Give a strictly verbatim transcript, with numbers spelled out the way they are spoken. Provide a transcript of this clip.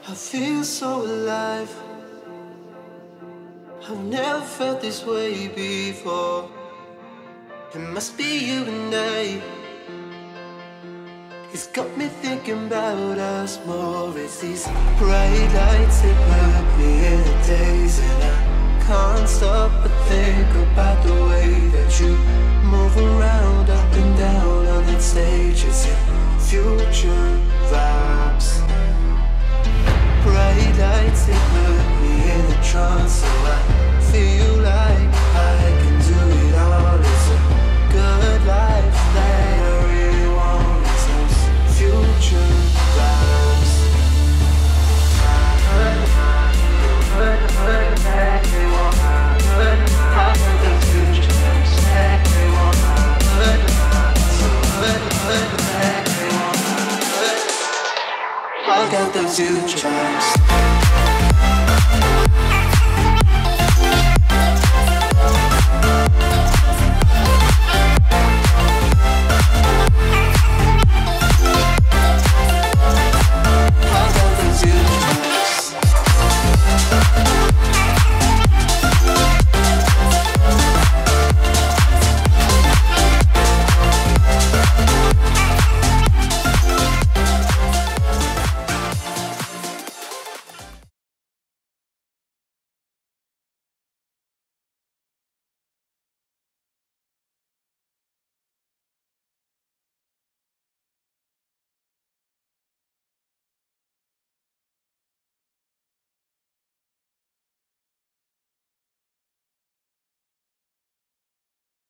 I feel so alive. I've never felt this way before. It must be you and I. It's got me thinking about us more. It's these bright lights that put me in a daze, and I can't stop but think about the way that you move around, up and down on that stage. It's your future vibes. Bright lights that put me in a trance, so I feel like I can do it all. It's a good life that I really want. It's those future vibes. I got those future vibes.